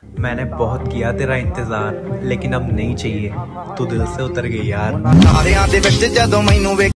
मैंने बहुत किया तेरा इंतजार, लेकिन अब नहीं चाहिए, तू दिल से उतर गई यार।